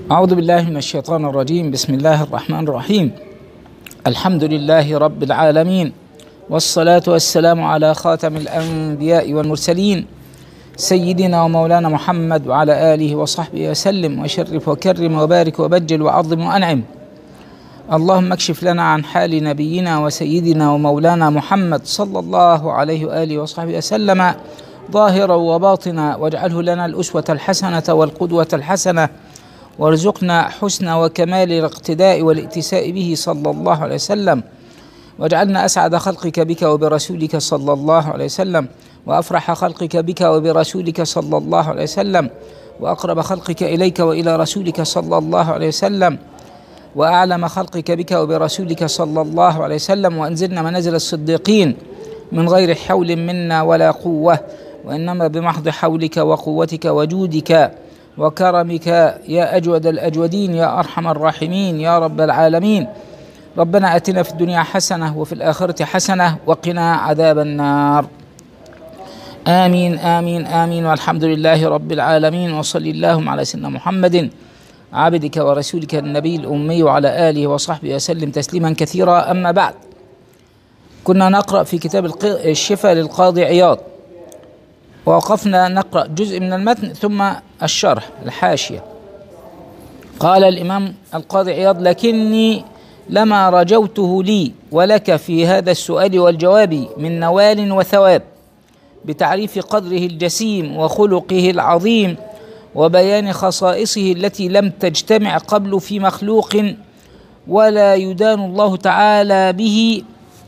أعوذ بالله من الشيطان الرجيم. بسم الله الرحمن الرحيم. الحمد لله رب العالمين، والصلاة والسلام على خاتم الأنبياء والمرسلين سيدنا ومولانا محمد وعلى آله وصحبه وسلم، وشرف وكرم وبارك وبجل وعظم وأنعم. اللهم اكشف لنا عن حال نبينا وسيدنا ومولانا محمد صلى الله عليه وآله وصحبه وسلم ظاهرا وباطنا، واجعله لنا الأسوة الحسنة والقدوة الحسنة، وارزقنا حسن وكمال الاقتداء والائتساء به صلى الله عليه وسلم، واجعلنا أسعد خلقك بك وبرسولك صلى الله عليه وسلم، وأفرح خلقك بك وبرسولك صلى الله عليه وسلم، وأقرب خلقك إليك وإلى رسولك صلى الله عليه وسلم، وأعلم خلقك بك وبرسولك صلى الله عليه وسلم، وأنزلنا منازل الصديقين من غير حول منا ولا قوة، وإنما بمحض حولك وقوتك وجودك وكرمك يا أجود الأجودين يا أرحم الراحمين يا رب العالمين. ربنا آتنا في الدنيا حسنة وفي الآخرة حسنة وقنا عذاب النار. آمين آمين آمين، والحمد لله رب العالمين. وصلي اللهم على سيدنا محمد عبدك ورسولك النبي الأمي وعلى آله وصحبه وسلم تسليما كثيرا. أما بعد، كنا نقرأ في كتاب الشفاء للقاضي عياض، ووقفنا نقرأ جزء من المتن ثم الشرح الحاشية. قال الإمام القاضي عياض: لكني لما رجوته لي ولك في هذا السؤال والجواب من نوال وثواب، بتعريف قدره الجسيم وخلقه العظيم وبيان خصائصه التي لم تجتمع قبل في مخلوق، ولا يدان الله تعالى به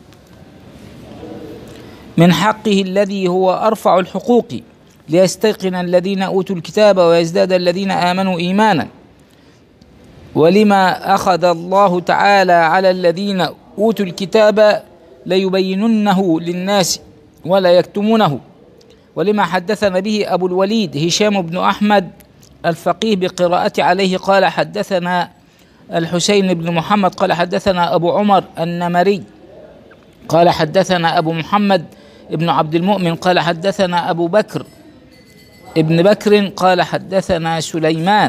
من حقه الذي هو أرفع الحقوق، ليستيقن الذين أوتوا الكتاب ويزداد الذين آمنوا إيمانا. ولما أخذ الله تعالى على الذين أوتوا الكتاب ليبيننه للناس ولا يكتمونه. ولما حدثنا به أبو الوليد هشام بن أحمد الفقيه بقراءة عليه قال: حدثنا الحسين بن محمد قال حدثنا أبو عمر النمري قال حدثنا أبو محمد ابن عبد المؤمن قال حدثنا أبو بكر ابن بكر قال حدثنا سليمان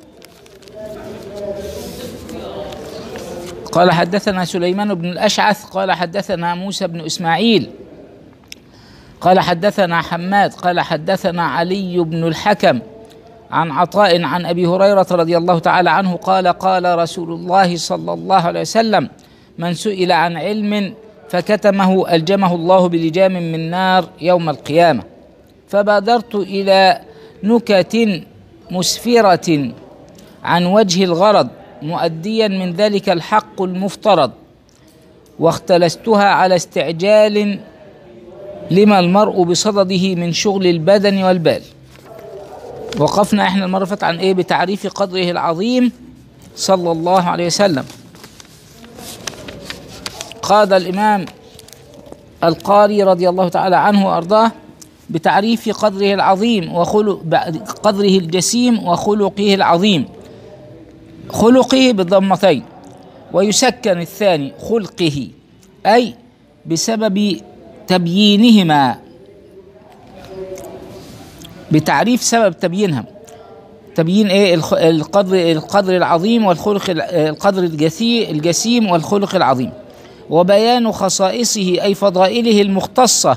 قال حدثنا سليمان بن الأشعث قال حدثنا موسى بن إسماعيل قال حدثنا حماد قال حدثنا علي بن الحكم عن عطاء عن أبي هريرة رضي الله تعالى عنه قال: قال رسول الله صلى الله عليه وسلم: من سئل عن علم فكتمه ألجمه الله بلجام من نار يوم القيامة. فبادرت إلى نكت مسفرة عن وجه الغرض مؤديا من ذلك الحق المفترض، واختلستها على استعجال لما المرء بصدده من شغل البدن والبال. وقفنا احنا المرة فاتت عن بتعريف قدره العظيم صلى الله عليه وسلم. قال الإمام القاري رضي الله تعالى عنه وأرضاه: بتعريف قدره العظيم قدره الجسيم وخلقه العظيم. خلقه بالضمتين، ويسكن الثاني خلقه، أي بسبب تبيينهما، بتعريف سبب تبيينهم. تبيين القدر العظيم والخلق، القدر الجسيم والخلق العظيم، وبيان خصائصه أي فضائله المختصة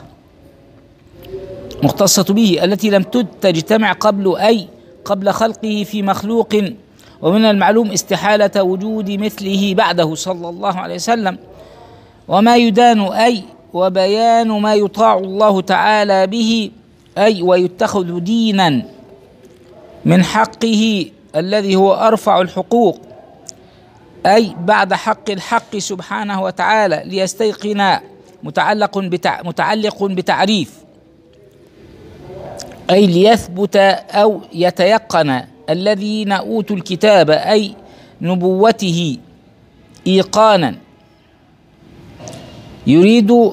به التي لم تجتمع قبل، أي قبل خلقه في مخلوق. ومن المعلوم استحالة وجود مثله بعده صلى الله عليه وسلم. وما يدان، أي وبيان ما يطاع الله تعالى به، أي ويتخذ دينا من حقه الذي هو أرفع الحقوق، أي بعد حق الحق سبحانه وتعالى، ليستيقن متعلق بتعريف، أي ليثبت أو يتيقن الذين أوتوا الكتاب، أي نبوته إيقانا. يريد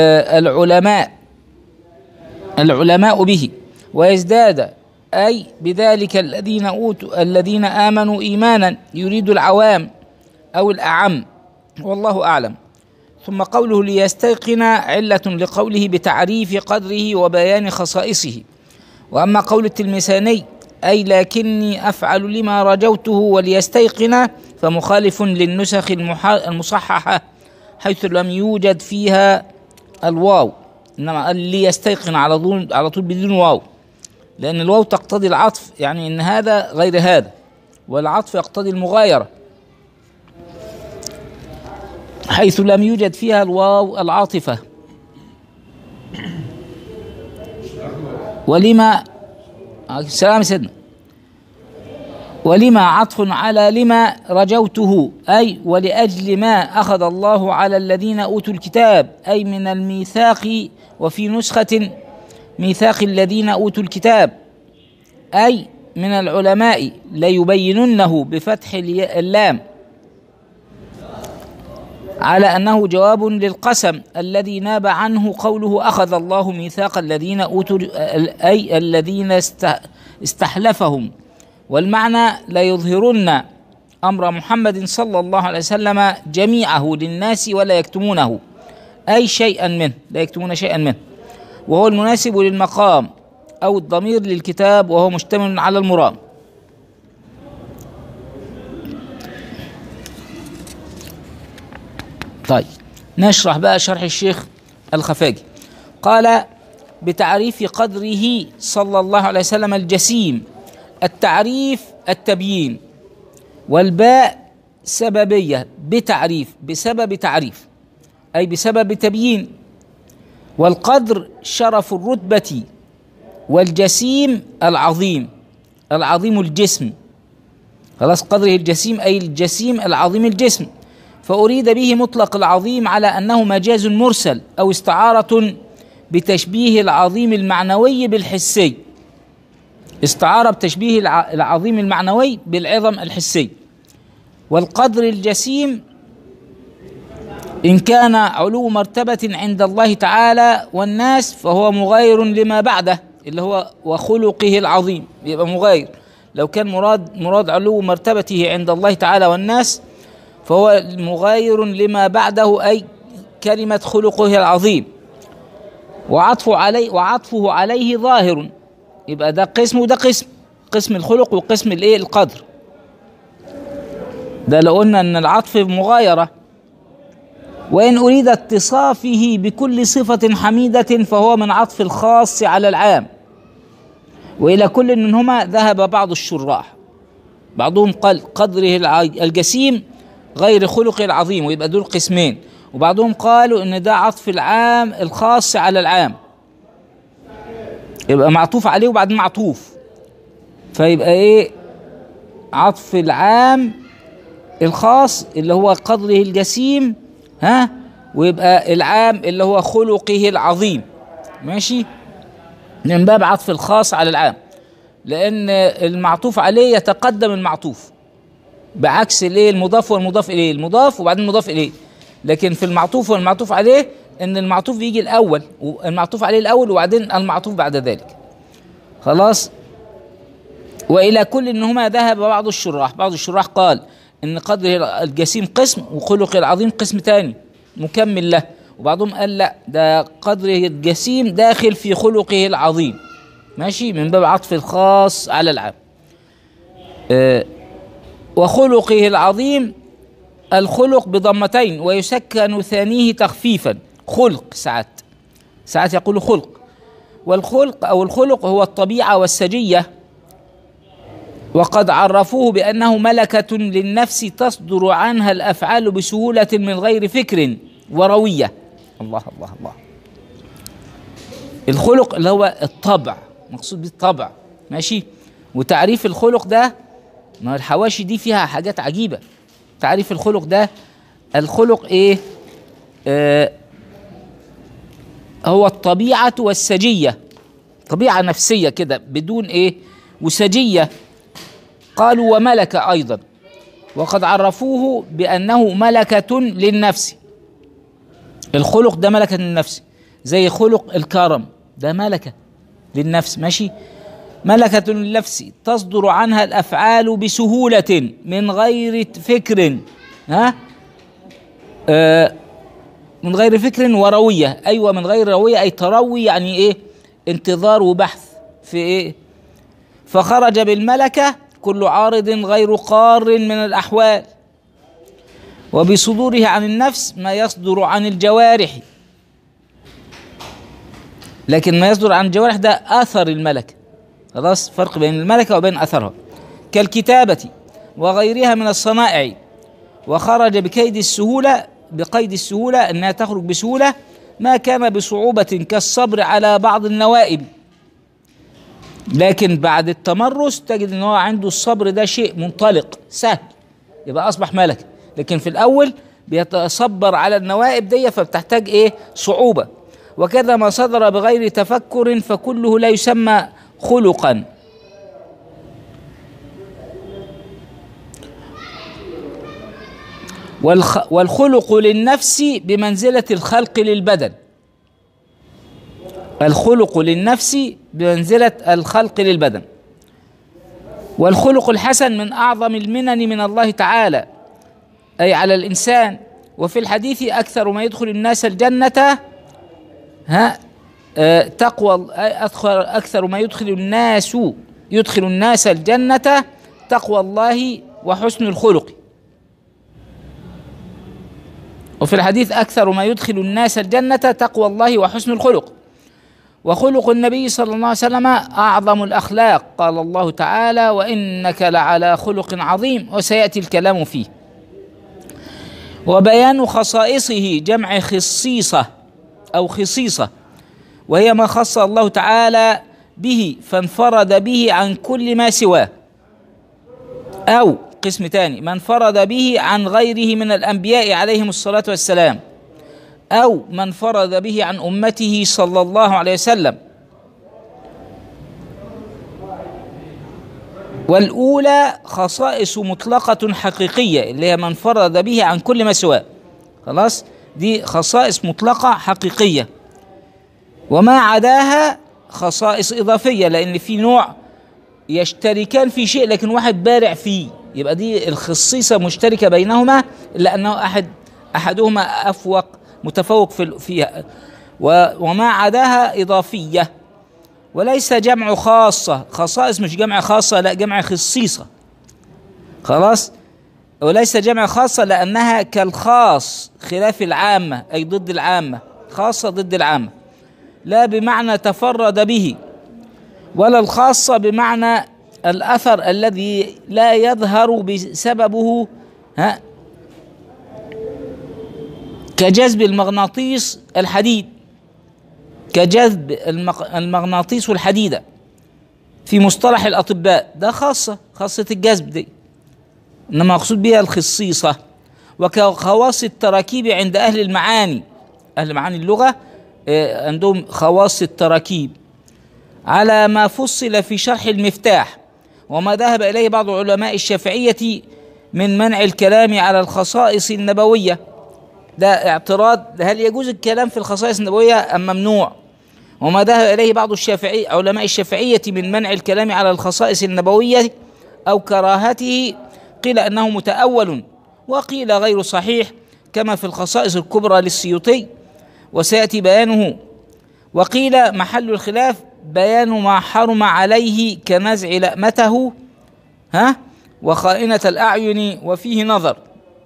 العلماء به، ويزداد أي بذلك الذين آمنوا إيمانا. يريد العوام أو الأعم، والله أعلم. ثم قوله ليستيقن علة لقوله بتعريف قدره وبيان خصائصه. وأما قول التلمساني أي لكني أفعل لما رجوته وليستيقن، فمخالف للنسخ المصححة حيث لم يوجد فيها الواو، إنما قال ليستيقن على طول بدون واو، لأن الواو تقتضي العطف، يعني إن هذا غير هذا، والعطف يقتضي المغايرة حيث لم يوجد فيها الواو العاطفة. ولما السلام سيدنا، ولما عطف على لما رجوته، أي ولأجل ما أخذ الله على الذين أوتوا الكتاب، أي من الميثاق، وفي نسخة ميثاق الذين أوتوا الكتاب، أي من العلماء ليبيننه بفتح اللام على أنه جواب للقسم الذي ناب عنه قوله أخذ الله ميثاق الذين أوتوا، أي الذين استحلفهم. والمعنى ليظهرن أمر محمد صلى الله عليه وسلم جميعه للناس ولا يكتمونه، أي شيئا منه، لا يكتمون شيئا منه، وهو المناسب للمقام أو الضمير للكتاب، وهو مشتمل على المراد. طيب نشرح بقى شرح الشيخ الخفاجي. قال: بتعريف قدره صلى الله عليه وسلم الجسيم. التعريف التبيين، والباء سببية، بتعريف بسبب تعريف، أي بسبب تبيين. والقدر شرف الرتبة، والجسيم العظيم، العظيم الجسم. خلاص، قدره الجسيم أي الجسيم العظيم الجسم. فأريد به مطلق العظيم على أنه مجاز مرسل أو استعارة بتشبيه العظيم المعنوي بالحسي، استعارة بتشبيه العظيم المعنوي بالعظم الحسي. والقدر الجسيم إن كان علو مرتبة عند الله تعالى والناس فهو مغاير لما بعده، اللي هو وخلقه العظيم، يبقى مغاير. لو كان مراد علو مرتبته عند الله تعالى والناس فهو مغاير لما بعده، أي كلمة خلقه العظيم. وعطفه عليه ظاهر، يبقى ده قسم وده قسم الخلق وقسم القدر. ده لو قلنا ان العطف مغايرة. وإن أريد اتصافه بكل صفة حميدة فهو من عطف الخاص على العام. وإلى كل منهما ذهب بعض الشراح، بعضهم قال قدره الجسيم غير خلقه العظيم، ويبقى دول قسمين. وبعضهم قالوا ان ده عطف العام الخاص على العام، يبقى معطوف عليه وبعدين معطوف، فيبقى عطف العام الخاص اللي هو قدره الجسيم، ويبقى العام اللي هو خلقه العظيم. ماشي، من باب عطف الخاص على العام، لان المعطوف عليه يتقدم المعطوف، بعكس المضاف والمضاف اليه، المضاف وبعدين المضاف اليه. لكن في المعطوف والمعطوف عليه ان المعطوف بيجي الاول، والمعطوف عليه الاول وبعدين المعطوف بعد ذلك. خلاص. والى كل انهما ذهب بعض الشراح قال ان قدر الجسيم قسم وخلق العظيم قسم تاني مكمل له. وبعضهم قال لا، ده قدر الجسيم داخل في خلقه العظيم. ماشي، من باب عطف الخاص على العام. وخلقه العظيم الخلق بضمتين، ويسكن ثانيه تخفيفا، خلق. ساعات يقول خلق. والخلق أو الخلق هو الطبيعة والسجية، وقد عرفوه بأنه ملكة للنفس تصدر عنها الأفعال بسهولة من غير فكر وروية. الله الله الله. الخلق اللي هو الطبع، مقصود به الطبع. ماشي. وتعريف الخلق ده، ما الحواشي دي فيها حاجات عجيبة. تعريف الخلق ده، الخلق هو الطبيعة والسجية، طبيعة نفسية كده بدون وسجية. قالوا وملكة أيضا، وقد عرفوه بأنه ملكة للنفس. الخلق ده ملكة للنفس، زي خلق الكرم ده ملكة للنفس. ماشي، ملكة للنفس تصدر عنها الأفعال بسهولة من غير فكر، من غير فكر وروية. أيوة، من غير روية أي تروي، يعني انتظار وبحث في فخرج بالملكة كل عارض غير قار من الأحوال، وبصدوره عن النفس ما يصدر عن الجوارح. لكن ما يصدر عن الجوارح ده أثر الملكة، خلاص، فرق بين الملكة وبين أثرها، كالكتابة وغيرها من الصنائع. وخرج بقيد السهولة أنها تخرج بسهولة ما كان بصعوبة كالصبر على بعض النوائب. لكن بعد التمرس تجد ان هو عنده الصبر ده شيء منطلق سهل، يبقى اصبح ملك. لكن في الاول بيتصبر على النوائب دي فبتحتاج ايه؟ صعوبة. وكذا ما صدر بغير تفكر فكله لا يسمى خلقا. والخلق للنفس بمنزلة الخلق للبدن. الخلق للنفس بمنزلة الخلق للبدن. والخلق الحسن من أعظم المنن من الله تعالى أي على الإنسان. وفي الحديث أكثر ما يدخل الناس الجنة تقوى، أكثر ما يدخل الناس الجنة تقوى الله وحسن الخلق. وفي الحديث أكثر ما يدخل الناس الجنة تقوى الله وحسن الخلق. وخلق النبي صلى الله عليه وسلم أعظم الأخلاق، قال الله تعالى: وإنك لعلى خلق عظيم، وسيأتي الكلام فيه. وبيان خصائصه جمع خصيصة أو خصيصة، وهي ما خص الله تعالى به فانفرد به عن كل ما سواه. أو قسم تاني، من فرد به عن غيره من الأنبياء عليهم الصلاة والسلام، أو من فرد به عن أمته صلى الله عليه وسلم. والأولى خصائص مطلقة حقيقية اللي هي من فرد به عن كل ما سواه، خلاص، دي خصائص مطلقة حقيقية. وما عداها خصائص إضافية، لأن في نوع يشتركان في شيء لكن واحد بارع فيه، يبقى دي الخصيصة مشتركة بينهما، إلا أنه أحدهما أفوق متفوق فيها. وما عداها إضافية. وليس جمع خاصة، خصائص مش جمع خاصة، لا جمع خصيصة، خلاص. وليس جمع خاصة لأنها كالخاص خلاف العامة، أي ضد العامة، خاصة ضد العامة، لا بمعنى تفرد به، ولا الخاصة بمعنى الأثر الذي لا يظهر بسببه كجذب المغناطيس الحديد، كجذب المغناطيس والحديدة في مصطلح الأطباء، ده خاصة الجذب دي، إنما مقصود بها الخصيصة. وكخواص التراكيب عند أهل المعاني، أهل معاني اللغة عندهم خواص التراكيب، على ما فصل في شرح المفتاح. وما ذهب إليه بعض علماء الشافعية من منع الكلام على الخصائص النبوية، ده اعتراض، هل يجوز الكلام في الخصائص النبوية أم ممنوع؟ وما ذهب إليه بعض علماء الشافعية من منع الكلام على الخصائص النبوية أو كراهته، قيل أنه متأول، وقيل غير صحيح، كما في الخصائص الكبرى للسيوطي وسيأتي بيانه. وقيل محل الخلاف بيان ما حرم عليه كنزع لأمته وخائنة الأعين، وفيه نظر.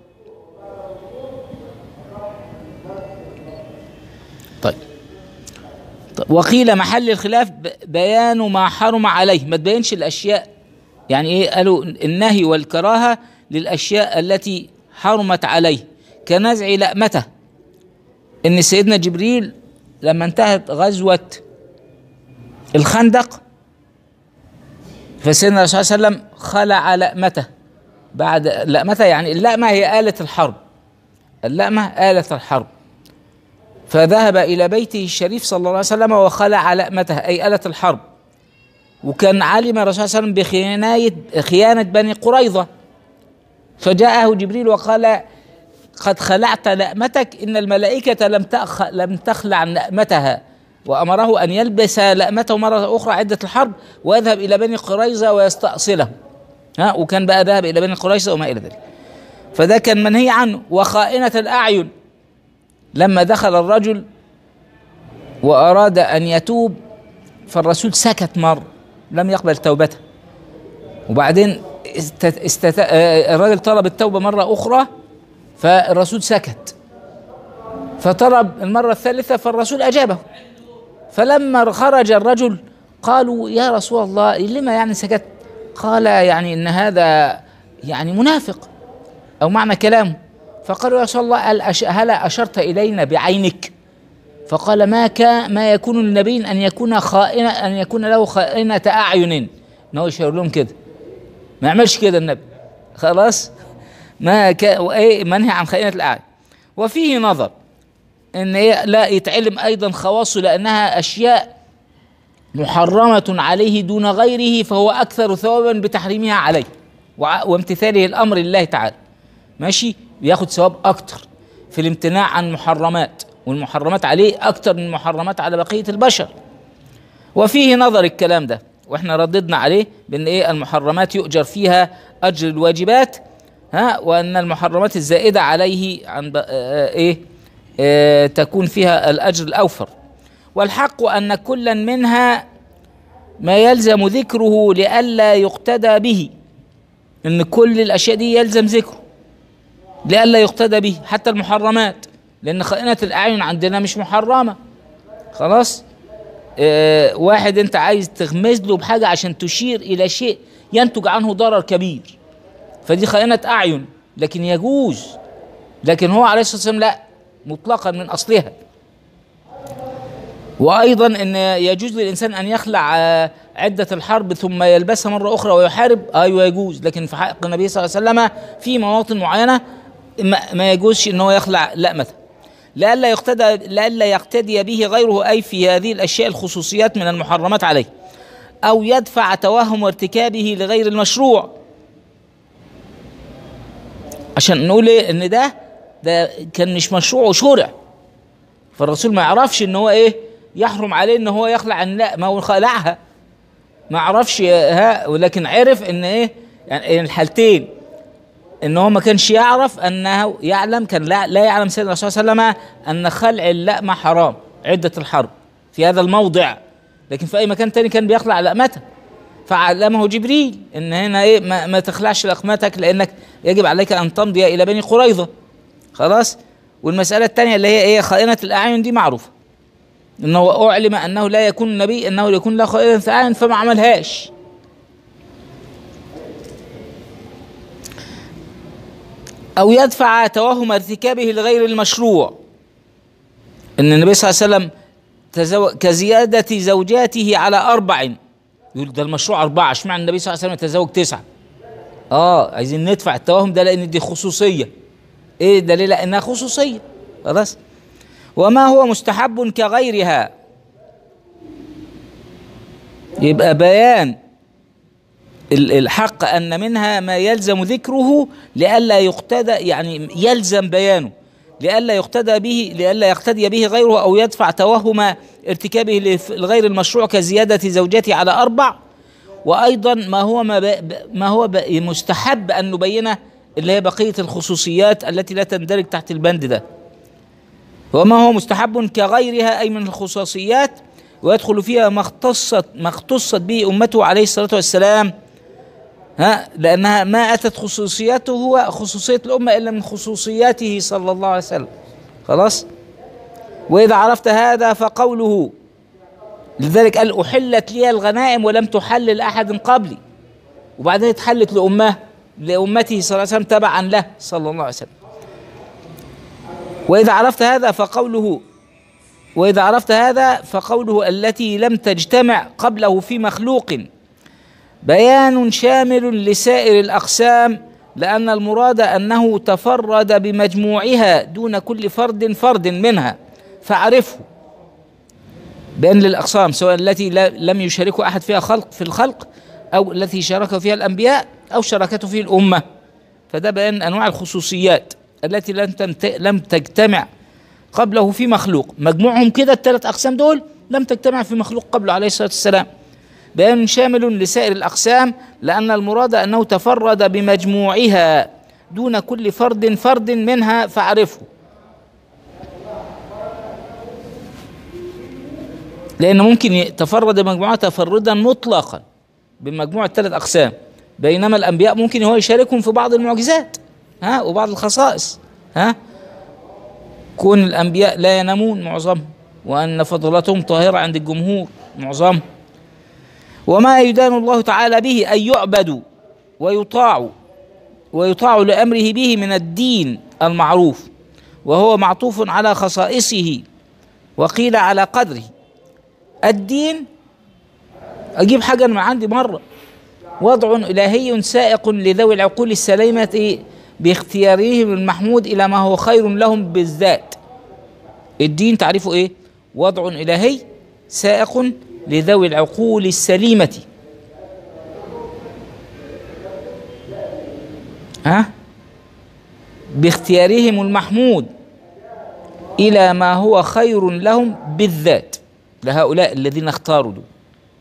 طيب. وقيل محل الخلاف بيان ما حرم عليه، ما تبينش الأشياء، يعني إيه؟ قالوا النهي والكراهة للأشياء التي حرمت عليه، كنزع لأمته، إن سيدنا جبريل لما انتهت غزوة الخندق فسيدنا الرسول صلى الله عليه وسلم خلع لأمته. بعد لأمته يعني اللأمة هي آلة الحرب، اللأمة آلة الحرب، فذهب إلى بيته الشريف صلى الله عليه وسلم وخلع لأمته أي آلة الحرب. وكان علم الرسول صلى الله عليه وسلم بخيانة بني قريظة، فجاءه جبريل وقال: قد خلعت لأمتك، إن الملائكة لم تخلع لأمتها، وأمره أن يلبس لأمته مرة أخرى عدة الحرب ويذهب إلى بني قريظة ويستأصله. وكان بقى ذهب إلى بني قريظة وما إلى ذلك، فده كان منهي عنه. وخائنة الأعين، لما دخل الرجل وأراد أن يتوب فالرسول سكت مرة، لم يقبل توبته، وبعدين الراجل طلب التوبة مرة أخرى، فالرسول سكت، فطلب المرة الثالثة فالرسول أجابه. فلما خرج الرجل قالوا يا رسول الله لما يعني سكت؟ قال يعني إن هذا يعني منافق أو معنى كلامه. فقالوا يا رسول الله هل أشرت إلينا بعينك؟ فقال ما يكون للنبي أن يكون له خائنة أعين، إن هو يشاور لهم كده، ما يعملش كده النبي، خلاص ما منهي عن خائنة الأعين. وفيه نظر ان لا يتعلم ايضا خواصه لانها اشياء محرمة عليه دون غيره، فهو اكثر ثوابا بتحريمها عليه وامتثاله الامر لله تعالى، ماشي، بياخد ثواب اكتر في الامتناع عن محرمات، والمحرمات عليه اكتر من المحرمات على بقية البشر. وفيه نظر الكلام ده، واحنا رددنا عليه بان المحرمات يؤجر فيها اجر الواجبات، وان المحرمات الزائدة عليه عن تكون فيها الأجر الأوفر. والحق أن كلا منها ما يلزم ذكره لئلا يقتدى به، إن كل الأشياء دي يلزم ذكره لئلا يقتدى به، حتى المحرمات، لأن خائنة الأعين عندنا مش محرمة، خلاص. واحد أنت عايز تغمز له بحاجة عشان تشير إلى شيء ينتج عنه ضرر كبير، فدي خائنة أعين، لكن يجوز. لكن هو عليه الصلاة والسلام لا، مطلقا من أصلها. وأيضا أن يجوز للإنسان أن يخلع عدة الحرب ثم يلبسها مرة أخرى ويحارب، أيوة يجوز، لكن في حق النبي صلى الله عليه وسلم في مواطن معينة ما يجوزش أن هو يخلع لأمة، لئلا يقتدي به غيره، أي في هذه الأشياء الخصوصيات من المحرمات عليه، أو يدفع توهم ارتكابه لغير المشروع، عشان نقول إن ده كان مش مشروع وشرع، فالرسول ما يعرفش ان هو يحرم عليه ان هو يخلع، ان لا، ما هو خلعها ما عرفش ولكن عرف ان يعني الحالتين، ان هو ما كانش يعرف انه يعلم، كان لا يعلم سيدنا الرسول صلى الله عليه وسلم ان خلع اللأمة حرام عدة الحرب في هذا الموضع، لكن في اي مكان تاني كان بيخلع لأمته، فعلمه جبريل ان هنا ما تخلعش لأمتك لانك يجب عليك ان تمضي الى بني قريظة، خلاص. والمسألة الثانية اللي هي خائنة الأعين دي معروفة، انه اعلم انه لا يكون نبي انه يكون له خائنة أعين فما عملهاش. او يدفع توهم ارتكابه لغير المشروع، ان النبي صلى الله عليه وسلم كزيادة زوجاته على 4، يقول ده المشروع 4، اشمعنى النبي صلى الله عليه وسلم تزوج 9؟ عايزين ندفع التوهم ده لان دي خصوصية، دليل لانها خصوصية، خلاص. وما هو مستحب كغيرها، يبقى بيان الحق ان منها ما يلزم ذكره لئلا يقتدى، يعني يلزم بيانه لئلا يقتدي به غيره، او يدفع توهم ارتكابه لغير المشروع كزيادة زوجته على 4. وايضا ما هو مستحب ان نبينه، اللي هي بقية الخصوصيات التي لا تندرج تحت البند ده. وما هو مستحب كغيرها أي من الخصوصيات، ويدخل فيها ما اختصت به أمته عليه الصلاة والسلام، لأنها ما أتت خصوصياته هو خصوصية الأمة إلا من خصوصياته صلى الله عليه وسلم، خلاص. وإذا عرفت هذا فقوله، لذلك قال أحلت لي الغنائم ولم تحل لأحد قبلي، وبعدين اتحلت لأمته صلى الله عليه وسلم تبعا له صلى الله عليه وسلم. وإذا عرفت هذا فقوله التي لم تجتمع قبله في مخلوق، بيان شامل لسائر الأقسام، لأن المراد أنه تفرد بمجموعها دون كل فرد منها، فاعرفه. بيان للأقسام، سواء التي لم يشاركه أحد فيها في الخلق، أو التي شارك فيها الأنبياء، أو شاركته فيه الأمة، فده بيان أنواع الخصوصيات التي لم تجتمع قبله في مخلوق، مجموعهم كده ال3 أقسام دول لم تجتمع في مخلوق قبله عليه الصلاة والسلام. بيان شامل لسائر الأقسام، لأن المراد أنه تفرد بمجموعها دون كل فرد منها، فاعرفه. لأنه ممكن يتفرد بمجموعة تفردا مطلقا بمجموعة 3 أقسام، بينما الأنبياء ممكن هو يشاركهم في بعض المعجزات وبعض الخصائص كون الأنبياء لا ينامون معظمهم، وأن فضلتهم طاهرة عند الجمهور معظمهم. وما يدان الله تعالى به أن يعبدوا ويطاع لأمره به من الدين المعروف، وهو معطوف على خصائصه وقيل على قدره. الدين أجيب حاجة من عندي مرة، وضع إلهي سائق لذوي العقول السليمة باختيارهم المحمود إلى ما هو خير لهم بالذات. الدين تعرفه إيه؟ وضع إلهي سائق لذوي العقول السليمة باختيارهم المحمود إلى ما هو خير لهم بالذات، لهؤلاء الذين اختاروا دول.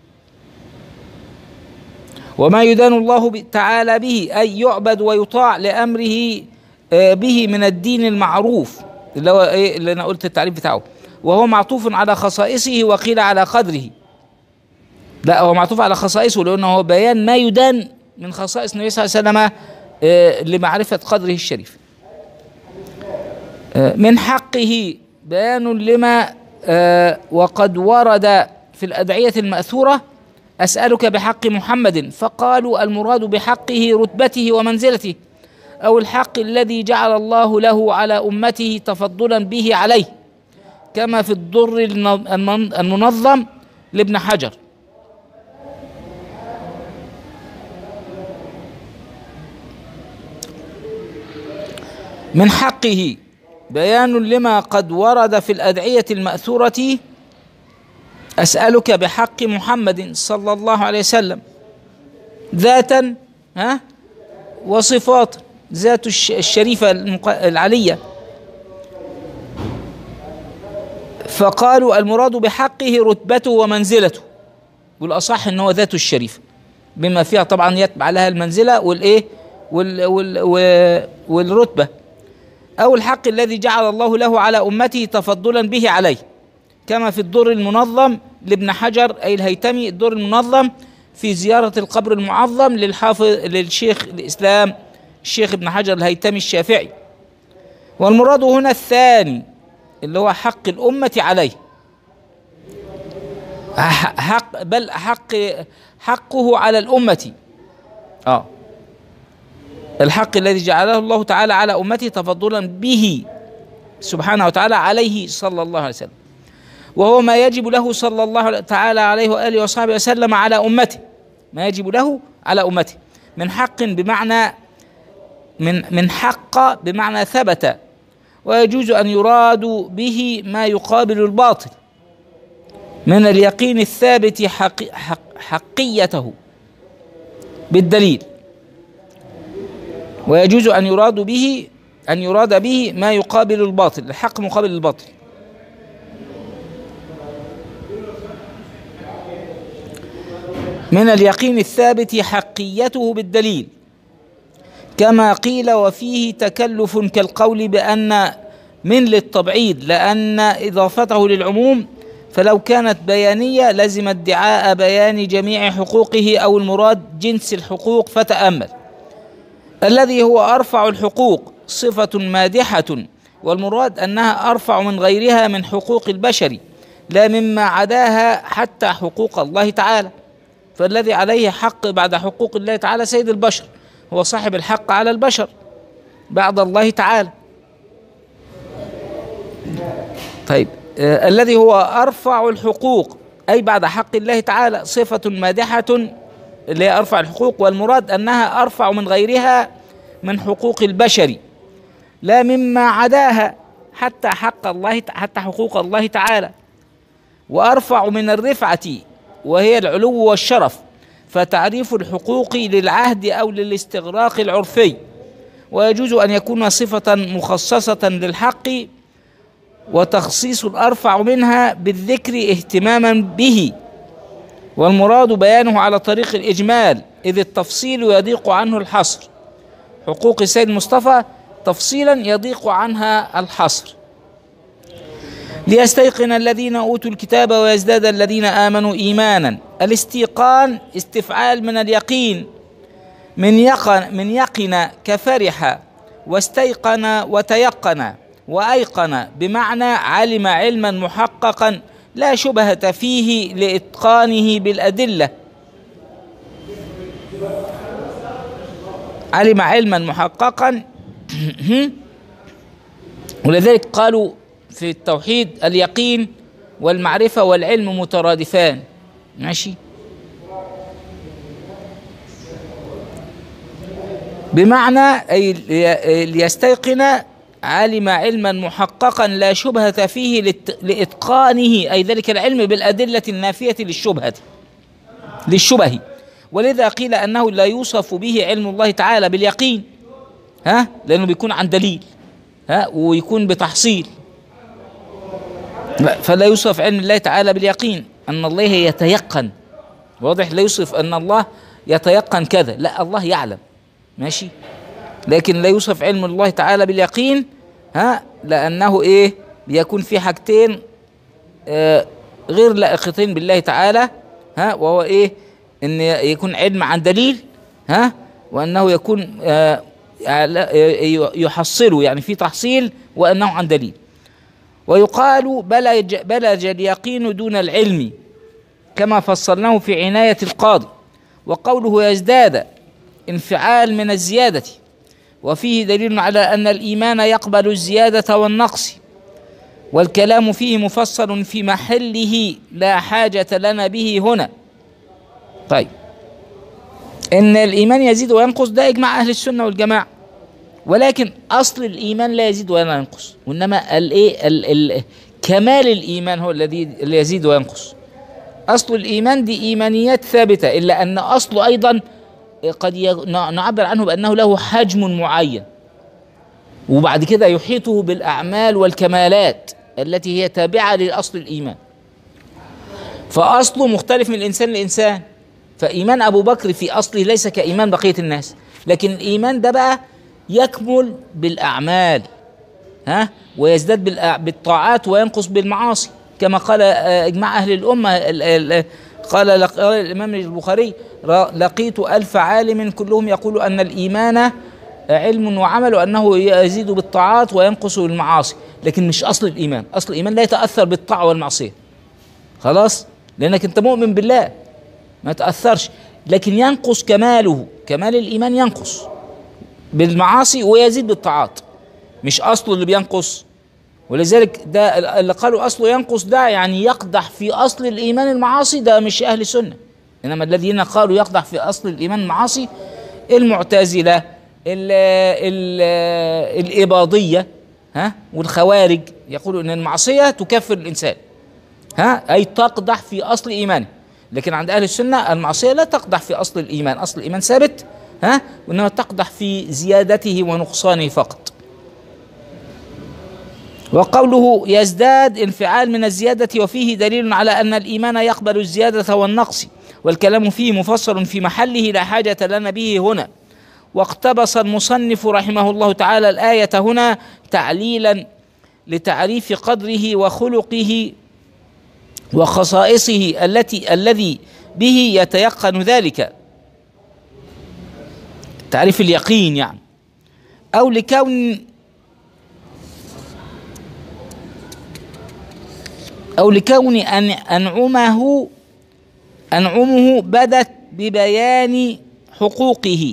وما يدان الله تعالى به أن يعبد ويطاع لأمره به من الدين المعروف، اللي هو إيه اللي أنا قلت التعريف بتاعه، وهو معطوف على خصائصه وقيل على قدره. لا، هو معطوف على خصائصه لأنه هو بيان ما يدان من خصائص النبي صلى الله عليه وسلم لمعرفة قدره الشريف. من حقه بيان لما وقد ورد في الأدعية المأثورة: أسألك بحق محمد، فقالوا المراد بحقه رتبته ومنزلته، أو الحق الذي جعل الله له على أمته تفضلا به عليه، كما في الضر المنظم لابن حجر. من حقه بيان لما قد ورد في الأدعية المأثورة: أسألك بحق محمد صلى الله عليه وسلم ذاتا وصفات، ذات الشريفة العلية، فقالوا المراد بحقه رتبته ومنزلته، والأصح أنه ذاته الشريفة بما فيها طبعا يتبع لها المنزلة والإيه والرتبة، أو الحق الذي جعل الله له على أمته تفضلا به عليه، كما في الدر المنظم لابن حجر أي الهيتمي، الدر المنظم في زيارة القبر المعظم للشيخ الإسلام الشيخ ابن حجر الهيتمي الشافعي. والمراد هنا الثاني اللي هو حق الأمة عليه، حقه على الأمة، الحق الذي جعله الله تعالى على أمته تفضلا به سبحانه وتعالى عليه صلى الله عليه وسلم، وهو ما يجب له صلى الله تعالى عليه وآله وصحبه وسلم على أمته، ما يجب له على أمته من حق بمعنى من حق بمعنى ثبت، ويجوز أن يراد به ما يقابل الباطل من اليقين الثابت حقيته بالدليل، ويجوز أن يراد به ما يقابل الباطل، الحق مقابل الباطل. من اليقين الثابت حقيته بالدليل، كما قيل وفيه تكلف كالقول بأن من للتبعيض، لأن إضافته للعموم، فلو كانت بيانية لزم ادعاء بيان جميع حقوقه أو المراد جنس الحقوق. فتأمل: الذي هو أرفع الحقوق صفة مادحة، والمراد أنها أرفع من غيرها من حقوق البشر، لا مما عداها حتى حقوق الله تعالى. فالذي عليه حق بعد حقوق الله تعالى سيد البشر، هو صاحب الحق على البشر بعد الله تعالى. طيب، الذي هو أرفع الحقوق أي بعد حق الله تعالى صفة مادحة اللي هي أرفع الحقوق، والمراد أنها أرفع من غيرها من حقوق البشر، لا مما عداها حتى حقوق الله تعالى. وأرفع من الرفعة وهي العلو والشرف، فتعريف الحقوق للعهد أو للاستغراق العرفي، ويجوز أن يكون صفة مخصصة للحق، وتخصيص الأرفع منها بالذكر اهتماما به، والمراد بيانه على طريق الإجمال، إذ التفصيل يضيق عنه الحصر. حقوق السيد المصطفى تفصيلا يضيق عنها الحصر. ليستيقن الذين أوتوا الكتاب ويزداد الذين آمنوا إيمانا. الاستيقان استفعال من اليقين من يقن كفرح، واستيقن وتيقن، وأيقن بمعنى علم علما محققا لا شبهة فيه لإتقانه بالأدلة. علم علما محققا ولذلك قالوا في التوحيد اليقين والمعرفة والعلم مترادفان. ماشي. بمعنى أي ليستيقن علم علما محققا لا شبهة فيه لإتقانه، أي ذلك العلم بالأدلة النافية للشبه. ولذا قيل أنه لا يوصف به علم الله تعالى باليقين، لأنه بيكون عن دليل، ويكون بتحصيل. فلا يوصف علم الله تعالى باليقين أن الله يتيقن، واضح؟ لا يوصف أن الله يتيقن كذا، لا، الله يعلم. ماشي. لكن لا يوصف علم الله تعالى باليقين، لأنه بيكون في حاجتين غير لائقتين بالله تعالى، وهو ان يكون علم عن دليل، وانه يكون يحصله، يعني في تحصيل، وانه عن دليل. ويقال بلج اليقين دون العلم كما فصلناه في عناية القاضي. وقوله يزداد انفعال من الزيادة، وفيه دليل على أن الإيمان يقبل الزيادة والنقص، والكلام فيه مفصل في محله لا حاجة لنا به هنا. طيب، إن الإيمان يزيد وينقص ده إجماع أهل السنة والجماعة، ولكن أصل الإيمان لا يزيد ولا ينقص، وإنما كمال الإيمان هو الذي يزيد وينقص. أصل الإيمان دي إيمانيات ثابتة، إلا أن أصله أيضا قد نعبر عنه بأنه له حجم معين، وبعد كده يحيطه بالأعمال والكمالات التي هي تابعة لأصل الإيمان. فأصله مختلف من الإنسان لإنسان. فإيمان أبو بكر في أصله ليس كإيمان بقية الناس، لكن الإيمان ده بقى يكمل بالأعمال، ويزداد بالطاعات وينقص بالمعاصي، كما قال إجماع أهل الأمة. قال الإمام البخاري: لقيت 1000 عالم كلهم يقول أن الإيمان علم وعمل، وأنه يزيد بالطاعات وينقص بالمعاصي. لكن مش أصل الإيمان. أصل الإيمان لا يتأثر بالطاعة والمعصية، خلاص، لأنك أنت مؤمن بالله ما تأثرش. لكن ينقص كماله، كمال الإيمان ينقص بالمعاصي ويزيد بالطاعات، مش أصله اللي بينقص. ولذلك ده اللي قالوا أصله ينقص ده يعني يقدح في أصل الإيمان المعاصي، ده مش أهل السنة. إنما الذين قالوا يقدح في أصل الإيمان المعاصي المعتزلة، الإباضية، والخوارج، يقولوا إن المعصية تكفر الإنسان، أي تقدح في أصل إيمانه. لكن عند أهل السنة المعصية لا تقدح في أصل الإيمان، أصل الإيمان ثابت، وإنما تقدح في زيادته ونقصانه فقط. وقوله يزداد انفعال من الزيادة، وفيه دليل على أن الإيمان يقبل الزيادة والنقص، والكلام فيه مفصل في محله لا حاجة لنا به هنا. واقتبس المصنف رحمه الله تعالى الآية هنا تعليلا لتعريف قدره وخلقه وخصائصه الذي به يتيقن ذلك، تعريف اليقين يعني. أو لكون أنعمه بدت ببيان حقوقه،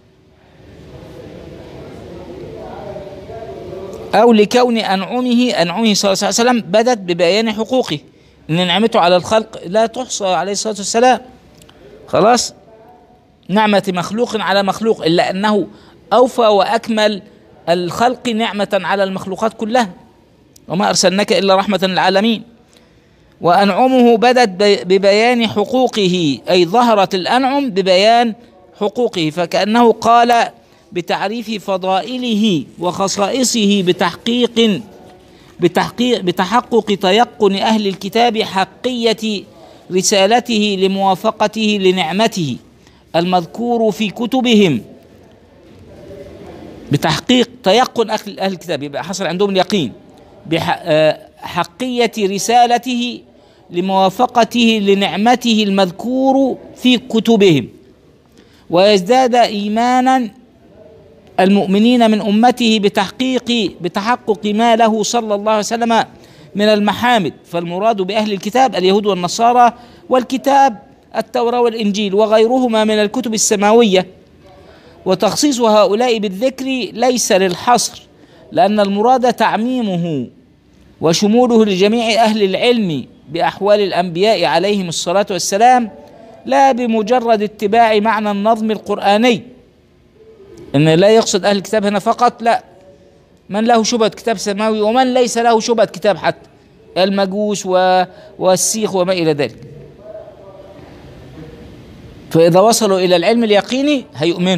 أو لكون أنعمه صلى الله عليه وسلم بدت ببيان حقوقه، إن نعمته على الخلق لا تحصى عليه الصلاة والسلام، خلاص، نعمة مخلوق على مخلوق، إلا أنه أوفى وأكمل الخلق نعمة على المخلوقات كلها، وما أرسلناك إلا رحمة للعالمين. وأنعمه بدت ببيان حقوقه، أي ظهرت الأنعم ببيان حقوقه، فكأنه قال بتعريف فضائله وخصائصه بتحقق تيقن أهل الكتاب حقية رسالته لموافقته لنعمته المذكور في كتبهم. بتحقيق تيقن أهل الكتاب، يبقى حصل عندهم اليقين بحقية رسالته لموافقته لنعمته المذكور في كتبهم. ويزداد إيمانا المؤمنين من أمته بتحقق ما له صلى الله عليه وسلم من المحامد. فالمراد بأهل الكتاب اليهود والنصارى، والكتاب التوراة والإنجيل وغيرهما من الكتب السماوية. وتخصيص هؤلاء بالذكر ليس للحصر، لأن المراد تعميمه وشموله لجميع أهل العلم بأحوال الأنبياء عليهم الصلاة والسلام، لا بمجرد اتباع معنى النظم القرآني. إن لا يقصد أهل الكتاب هنا فقط، لا، من له شبهة كتاب سماوي ومن ليس له شبهة كتاب، حتى المجوس والسيخ وما إلى ذلك. فإذا وصلوا إلى العلم اليقيني هيؤمنوا.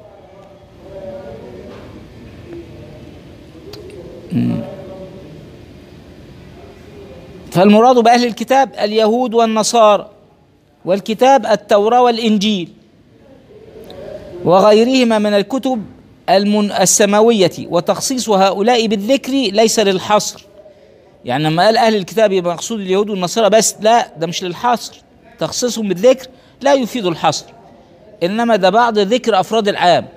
فالمراد بأهل الكتاب اليهود والنصارى، والكتاب التوراة والإنجيل وغيرهما من الكتب السماوية. وتخصيص هؤلاء بالذكر ليس للحصر، يعني لما قال أهل الكتاب يبقى مقصود اليهود والنصارى بس، لا، ده مش للحصر. تخصيصهم بالذكر لا يفيد الحصر، إنما ده بعض ذكر أفراد العام.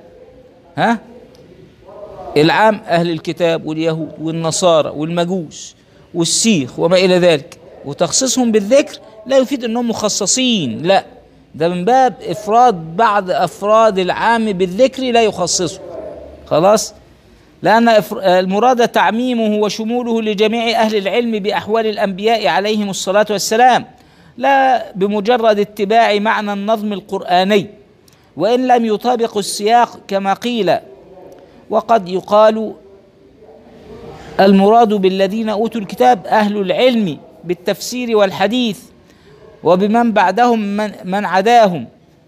العام أهل الكتاب واليهود والنصارى والمجوس والسيخ وما إلى ذلك. وتخصيصهم بالذكر لا يفيد أنهم مخصصين، لا، ده من باب إفراد بعض أفراد العام بالذكر لا يخصصه. خلاص، لأن المراد تعميمه وشموله لجميع أهل العلم بأحوال الأنبياء عليهم الصلاة والسلام، لا بمجرد اتباع معنى النظم القرآني، وإن لم يطابق السياق كما قيل. وقد يقال المراد بالذين أوتوا الكتاب أهل العلم بالتفسير والحديث، وبمن بعدهم من عداهم،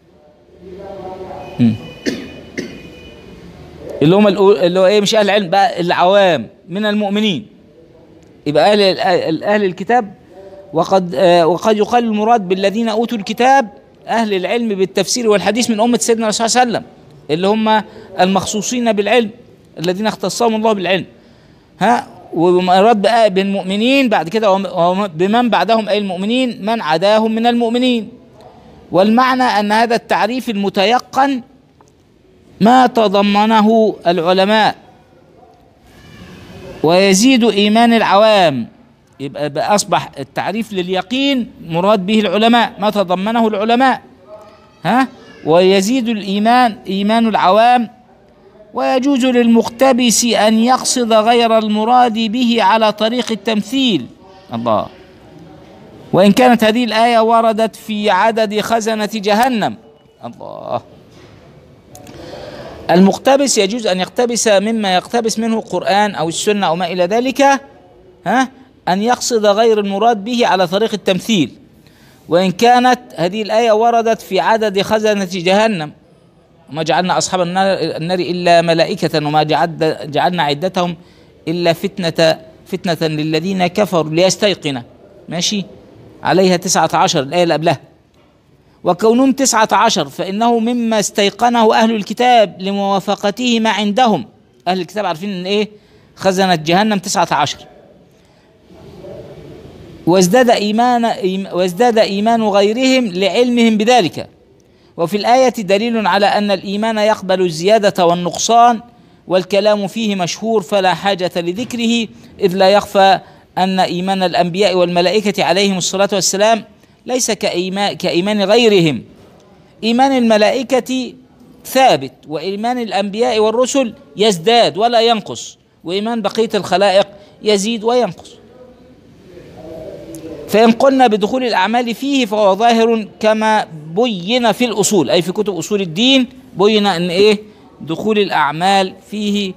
اللي هم مش أهل العلم بقى، العوام من المؤمنين، يبقى أهل الكتاب. وقد يقال المراد بالذين أوتوا الكتاب أهل العلم بالتفسير والحديث من أمة سيدنا الرسول صلى الله عليه وسلم، اللي هم المخصوصين بالعلم الذين اختصهم الله بالعلم. ومراد بقى بالمؤمنين بعد كده بمن بعدهم أي المؤمنين من عداهم من المؤمنين. والمعنى أن هذا التعريف المتيقن ما تضمنه العلماء ويزيد إيمان العوام. يبقى أصبح التعريف لليقين مراد به العلماء، ما تضمنه العلماء، ويزيد الإيمان إيمان العوام. ويجوز للمقتبس أن يقصد غير المراد به على طريق التمثيل. الله. وإن كانت هذه الآية وردت في عدد خزنة جهنم. الله. المقتبس يجوز أن يقتبس مما يقتبس منه القرآن أو السنة أو ما إلى ذلك، أن يقصد غير المراد به على طريق التمثيل. وإن كانت هذه الآية وردت في عدد خزنة جهنم، وما جعلنا أصحاب النار إلا ملائكة وما جعلنا عدتهم إلا فتنة للذين كفروا ليستيقن، ماشي، عليها 19 الآية اللي قبلها. وكونهم 19 فإنه مما استيقنه أهل الكتاب لموافقته ما عندهم. أهل الكتاب عارفين إن إيه خزنة جهنم 19. وازداد إيمان غيرهم لعلمهم بذلك. وفي الآية دليل على أن الإيمان يقبل الزيادة والنقصان، والكلام فيه مشهور فلا حاجة لذكره، إذ لا يخفى أن إيمان الأنبياء والملائكة عليهم الصلاة والسلام ليس كإيمان غيرهم. إيمان الملائكة ثابت، وإيمان الأنبياء والرسل يزداد ولا ينقص، وإيمان بقية الخلائق يزيد وينقص. فإن قلنا بدخول الأعمال فيه فهو ظاهر كما بين في الأصول، أي في كتب أصول الدين بين أن إيه دخول الأعمال فيه،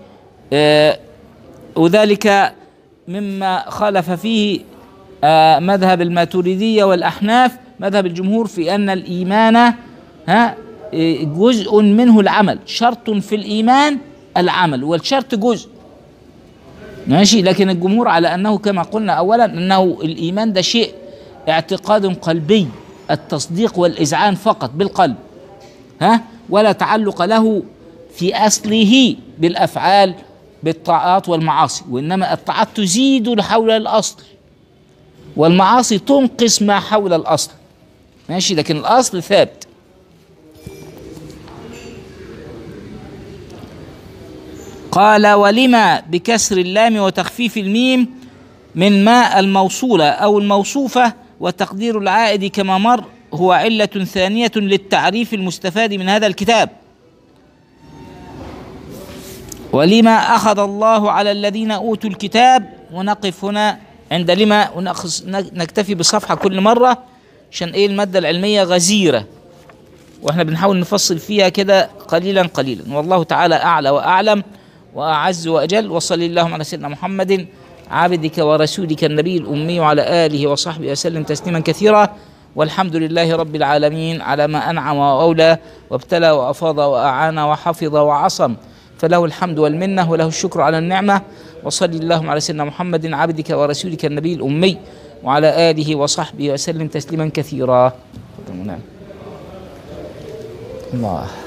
وذلك مما خالف فيه مذهب الماتريدية والأحناف، مذهب الجمهور في أن الإيمان جزء منه العمل، شرط في الإيمان العمل، والشرط جزء، ماشي. لكن الجمهور على أنه كما قلنا أولا أنه الإيمان ده شيء اعتقاد قلبي، التصديق والإذعان فقط بالقلب، ولا تعلق له في أصله بالأفعال بالطاعات والمعاصي، وإنما الطاعات تزيد حول الأصل والمعاصي تنقص ما حول الأصل، ماشي، لكن الأصل ثابت. قال ولما بكسر اللام وتخفيف الميم من ما الموصولة أو الموصوفة، وتقدير العائد كما مر هو علة ثانية للتعريف المستفاد من هذا الكتاب. ولما أخذ الله على الذين أوتوا الكتاب، ونقف هنا عند لما، ونكتفي بالصفحة كل مرة عشان إيه المادة العلمية غزيرة، وإحنا بنحاول نفصل فيها كده قليلا قليلا. والله تعالى أعلى وأعلم وأعز وأجل. وصلى اللهم على سيدنا محمد عبدك ورسولك النبي الأمي وعلى آله وصحبه وسلم تسليما كثيرا، والحمد لله رب العالمين على ما أنعم وأولى وابتلى وأفاض وأعان وحفظ وعصم، فله الحمد والمنة وله الشكر على النعمة. وصلى اللهم على سيدنا محمد عبدك ورسولك النبي الأمي وعلى آله وصحبه وسلم تسليما كثيرا. الله